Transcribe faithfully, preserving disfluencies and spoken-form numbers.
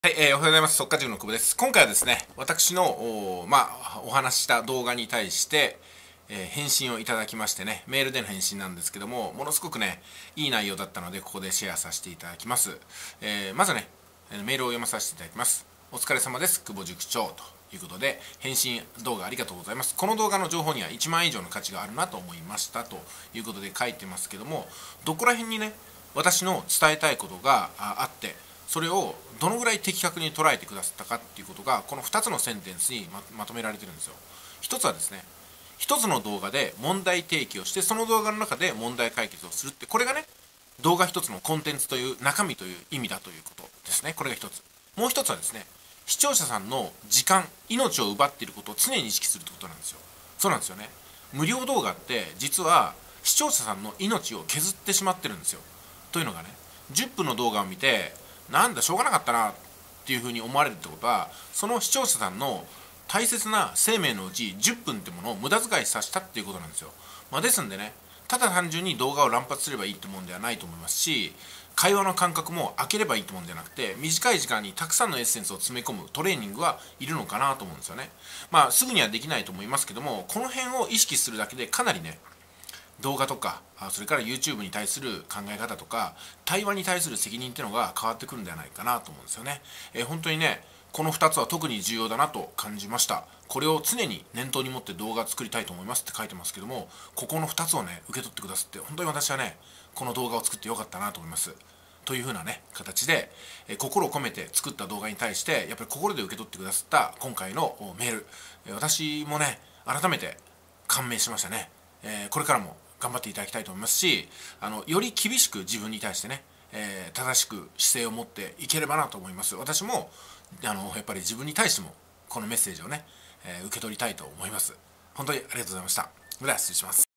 はい、えー、おはようございます。速稼塾の久保です。今回はですね、私のお,、まあ、お話しした動画に対して、えー、返信をいただきましてね、メールでの返信なんですけども、ものすごくね、いい内容だったので、ここでシェアさせていただきます。えー、まずね、メールを読まさせていただきます。お疲れ様です、久保塾長ということで、返信動画ありがとうございます。この動画の情報にはいちまんえん以上の価値があるなと思いましたということで書いてますけども、どこら辺にね、私の伝えたいことがあって、それをどのぐらい的確に捉えてくださったかっていうことがこのふたつのセンテンスに ま, まとめられてるんですよ。ひとつはですね、ひとつの動画で問題提起をして、その動画の中で問題解決をするって、これがね、動画ひとつのコンテンツという中身という意味だということですね。これがひとつ。もうひとつはですね、視聴者さんの時間、命を奪っていることを常に意識するってことなんですよ。そうなんですよね。無料動画って実は視聴者さんの命を削ってしまってるんですよ。というのがね、じゅっぷんの動画を見てなんだしょうがなかったなっていうふうに思われるってことは、その視聴者さんの大切な生命のうちじゅっぷんってものを無駄遣いさせたっていうことなんですよ。まあ、ですんでね、ただ単純に動画を乱発すればいいってもんではないと思いますし、会話の間隔も空ければいいってもんではなくて、短い時間にたくさんのエッセンスを詰め込むトレーニングはいるのかなと思うんですよね。まあすぐにはできないと思いますけども、この辺を意識するだけでかなりね、動画とかそれから YouTube に対する考え方とか対話に対する責任っていうのが変わってくるんではないかなと思うんですよね。えー、本当にね、このふたつは特に重要だなと感じました。これを常に念頭に持って動画作りたいと思いますって書いてますけども、ここのふたつをね受け取ってくださって本当に私はね、この動画を作ってよかったなと思います。というふうなね形で、えー、心を込めて作った動画に対してやっぱり心で受け取ってくださった今回のメール、えー、私もね改めて感銘しましたね。えー、これからも頑張っていただきたいと思いますし、あのより厳しく自分に対してね、えー、正しく姿勢を持っていければなと思います。私もあのやっぱり自分に対してもこのメッセージをね、えー、受け取りたいと思います。本当にありがとうございました。それでは失礼します。